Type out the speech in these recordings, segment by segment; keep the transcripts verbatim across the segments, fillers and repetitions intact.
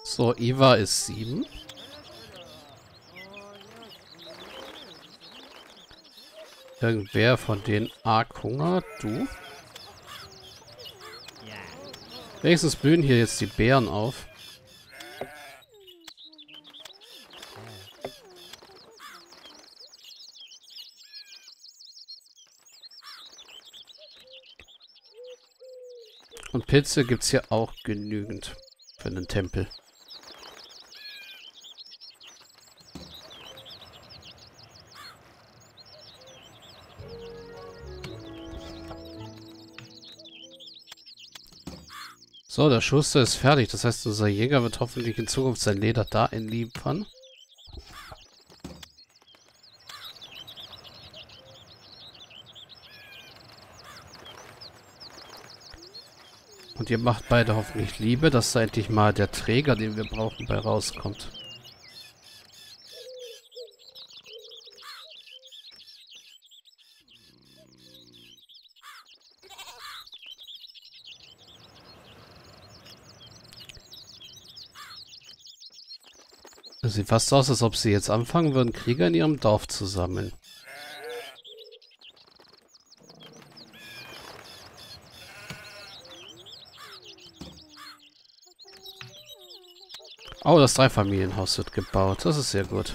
So, Eva ist sieben. Irgendwer von denen arg Hunger? Du? Wenigstens blühen hier jetzt die Beeren auf. Und Pilze gibt es hier auch genügend für einen Tempel. So, der Schuster ist fertig. Das heißt, unser Jäger wird hoffentlich in Zukunft sein Leder da liefern. Und ihr macht beide hoffentlich Liebe, dass da endlich mal der Träger, den wir brauchen, bei rauskommt. Das sieht fast aus, als ob sie jetzt anfangen würden, Krieger in ihrem Dorf zu sammeln. Oh, das Dreifamilienhaus wird gebaut. Das ist sehr gut.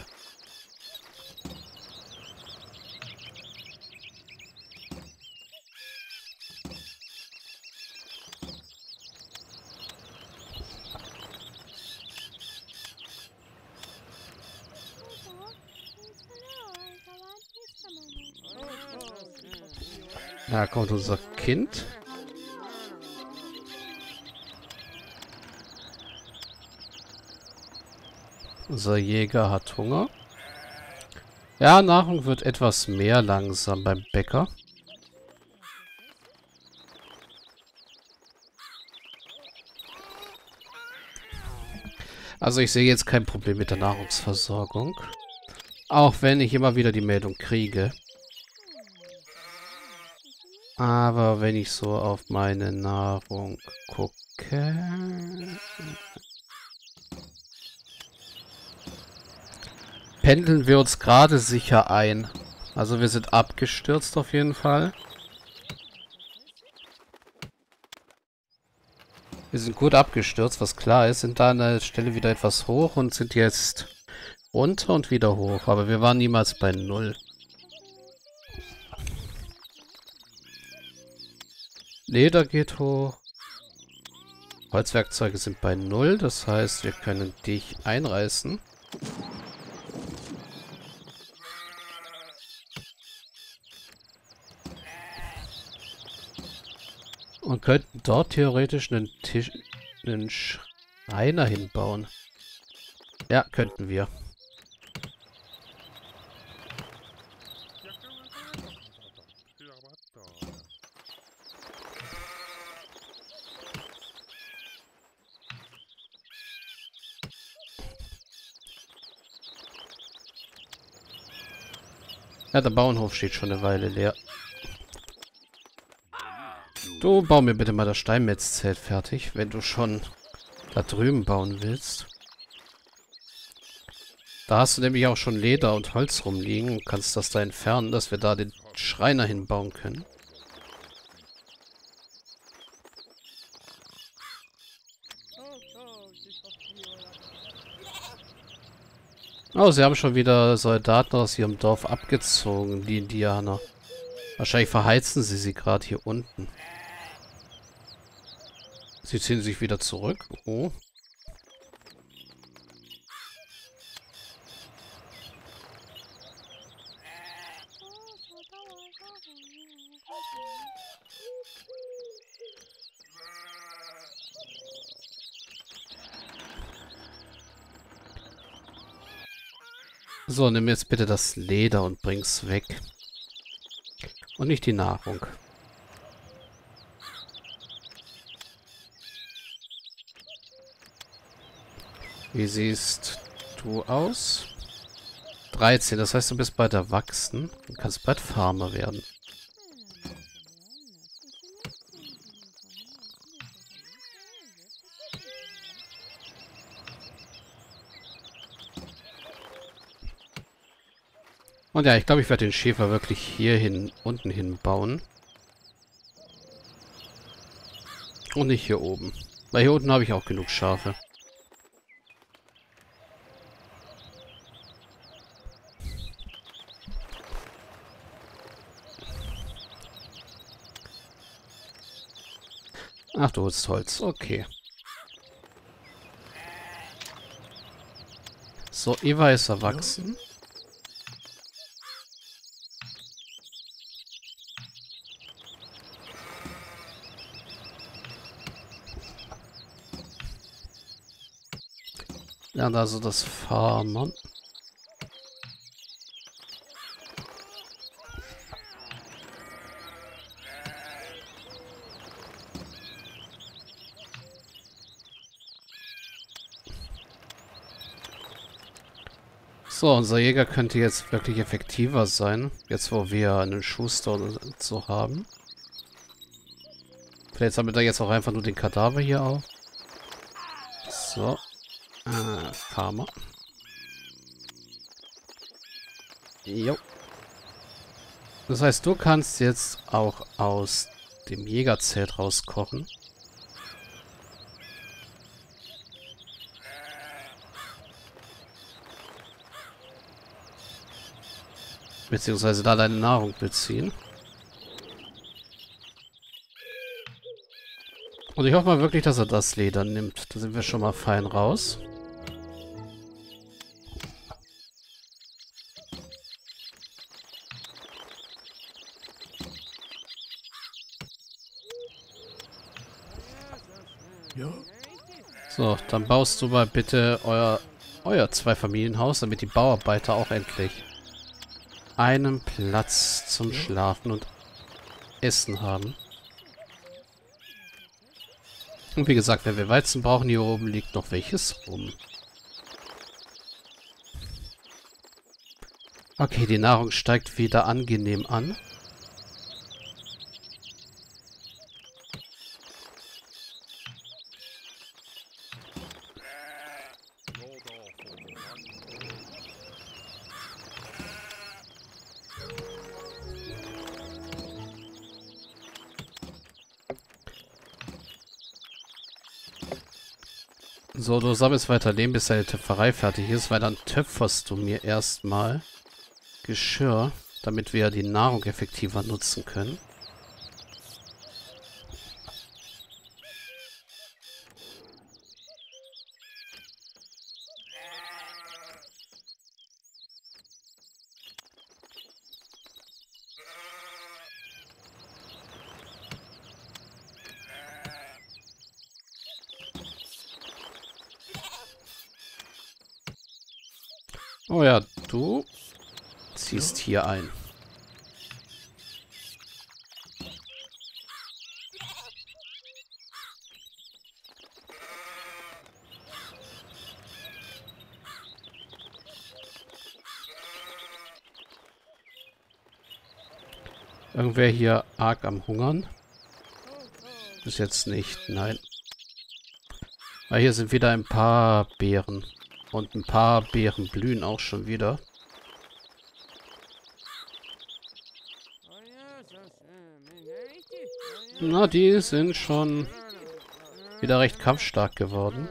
Da kommt unser Kind. Unser Jäger hat Hunger. Ja, Nahrung wird etwas mehr langsam beim Bäcker. Also ich sehe jetzt kein Problem mit der Nahrungsversorgung. Auch wenn ich immer wieder die Meldung kriege. Aber wenn ich so auf meine Nahrung gucke... pendeln wir uns gerade sicher ein. Also wir sind abgestürzt auf jeden Fall. Wir sind gut abgestürzt, was klar ist. Sind da an der Stelle wieder etwas hoch und sind jetzt runter und wieder hoch. Aber wir waren niemals bei Null. Leder geht hoch. Holzwerkzeuge sind bei Null. Das heißt, wir können dich einreißen. Und könnten dort theoretisch einen Tisch, einen Schreiner hinbauen. Ja, könnten wir. Ja, der Bauernhof steht schon eine Weile leer. Du, bau mir bitte mal das Steinmetzzelt fertig, wenn du schon da drüben bauen willst. Da hast du nämlich auch schon Leder und Holz rumliegen und kannst das da entfernen, dass wir da den Schreiner hinbauen können. Oh, sie haben schon wieder Soldaten aus ihrem Dorf abgezogen, die Indianer. Wahrscheinlich verheizen sie sie gerade hier unten. Sie ziehen sich wieder zurück. Oh. So, nimm jetzt bitte das Leder und bring's weg. Und nicht die Nahrung. Wie siehst du aus? dreizehn, das heißt, du bist bald erwachsen und kannst bald Farmer werden. Und ja, ich glaube, ich werde den Schäfer wirklich hier hin, unten hin bauen. Und nicht hier oben. Weil hier unten habe ich auch genug Schafe. Ach, du holst Holz. Okay. So, Eva ist erwachsen. Ja, also das Farmern. So, unser Jäger könnte jetzt wirklich effektiver sein. Jetzt, wo wir einen Schuster und so haben. Vielleicht sammelt er jetzt auch einfach nur den Kadaver hier auf. So. Äh, Farmer. Jo. Das heißt, du kannst jetzt auch aus dem Jägerzelt rauskochen. Beziehungsweise da deine Nahrung beziehen. Und ich hoffe mal wirklich, dass er das Leder nimmt. Da sind wir schon mal fein raus. So, dann baust du mal bitte euer, euer Zweifamilienhaus, damit die Bauarbeiter auch endlich einen Platz zum Schlafen und Essen haben. Und wie gesagt, wenn wir Weizen brauchen, hier oben liegt noch welches rum. Okay, die Nahrung steigt wieder angenehm an. So, du sammelst weiter Leben, bis deine Töpferei fertig ist, weil dann töpferst du mir erstmal Geschirr, damit wir die Nahrung effektiver nutzen können. Oh ja, du ziehst hier ein. Irgendwer hier arg am Hungern? Bis jetzt nicht, nein. Aber hier sind wieder ein paar Beeren. Und ein paar Beeren blühen auch schon wieder. Na, die sind schon wieder recht kampfstark geworden.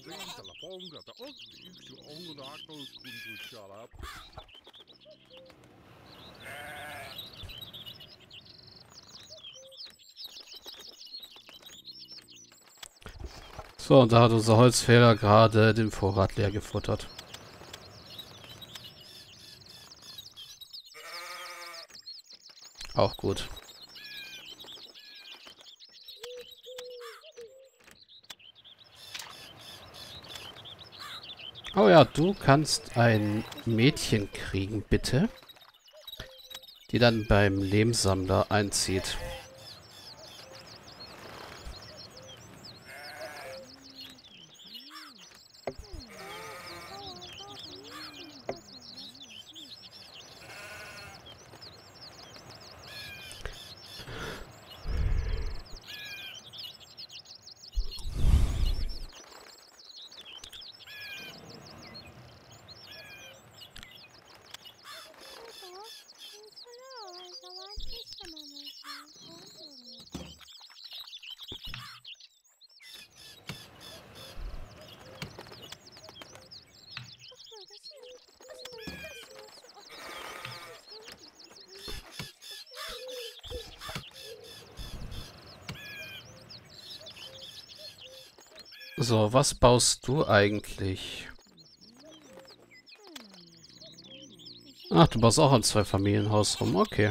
So, und da hat unser Holzfäller gerade den Vorrat leer gefuttert. Auch gut. Oh ja, du kannst ein Mädchen kriegen, bitte. Die dann beim Lehmsammler einzieht. So, was baust du eigentlich? Ach, du baust auch ein Zweifamilienhaus rum. Okay.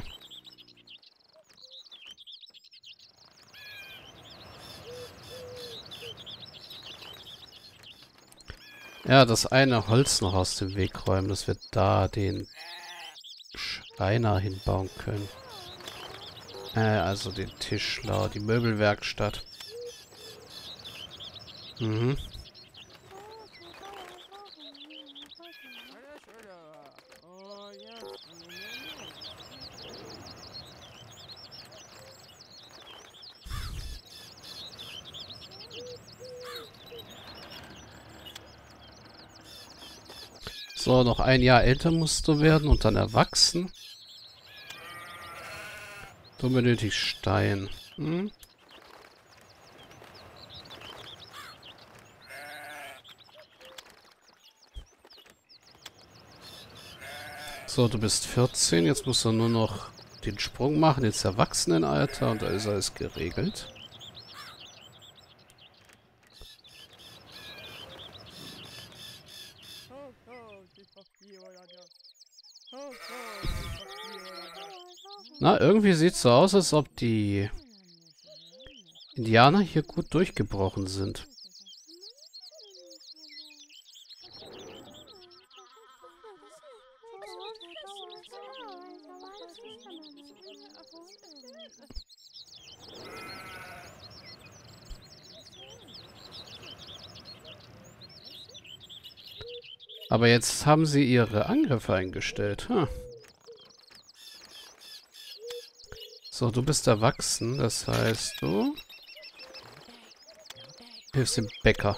Ja, das eine Holz noch aus dem Weg räumen, dass wir da den Schreiner hinbauen können. Äh, also den Tischler, die Möbelwerkstatt. Mhm. So, noch ein Jahr älter musst du werden und dann erwachsen. Du benötigst Stein. Hm? So, du bist vierzehn. Jetzt musst du nur noch den Sprung machen ins Erwachsenenalter und da ist alles geregelt. Na, irgendwie sieht es so aus, als ob die Indianer hier gut durchgebrochen sind. Aber jetzt haben sie ihre Angriffe eingestellt. Hm. So, du bist erwachsen, das heißt, du hilfst dem Bäcker.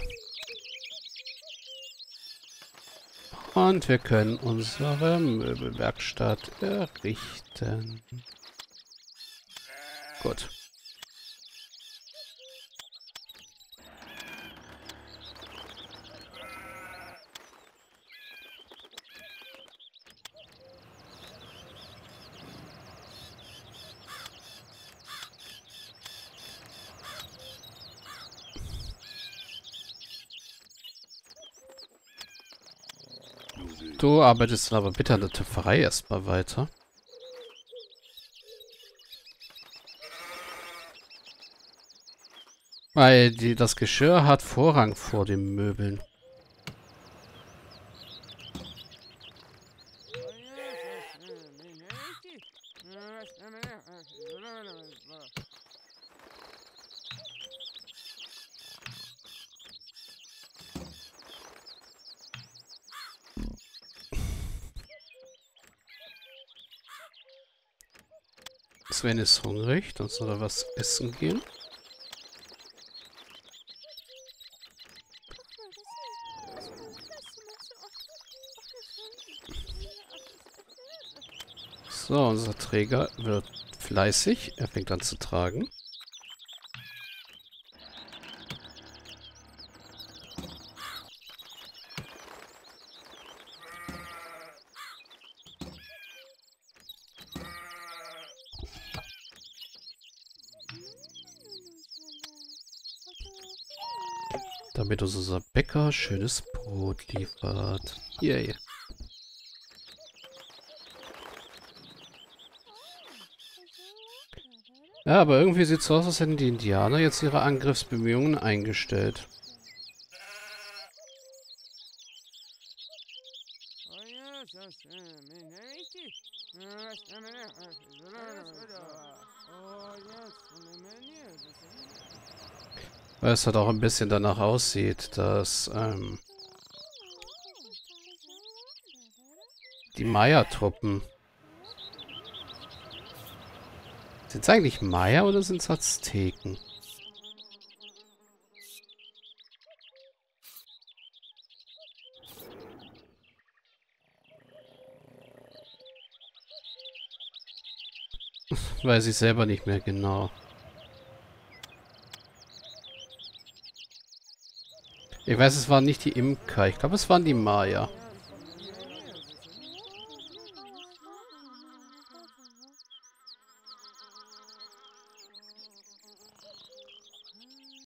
Und wir können unsere Möbelwerkstatt errichten. Gut. Du arbeitest dann aber bitte an der Töpferei erstmal weiter. Weil die, das Geschirr hat Vorrang vor den Möbeln. Sven ist hungrig, dann soll er was essen gehen. So, unser Träger wird fleißig. Er fängt an zu tragen. Damit uns unser Bäcker schönes Brot liefert. Yay. Ja, aber irgendwie sieht es aus, als hätten die Indianer jetzt ihre Angriffsbemühungen eingestellt. Weil es halt auch ein bisschen danach aussieht, dass ähm, die Maya-Truppen... Sind es eigentlich Maya oder sind es Azteken? Weiß ich selber nicht mehr genau. Ich weiß, es waren nicht die Imker. Ich glaube, es waren die Maya.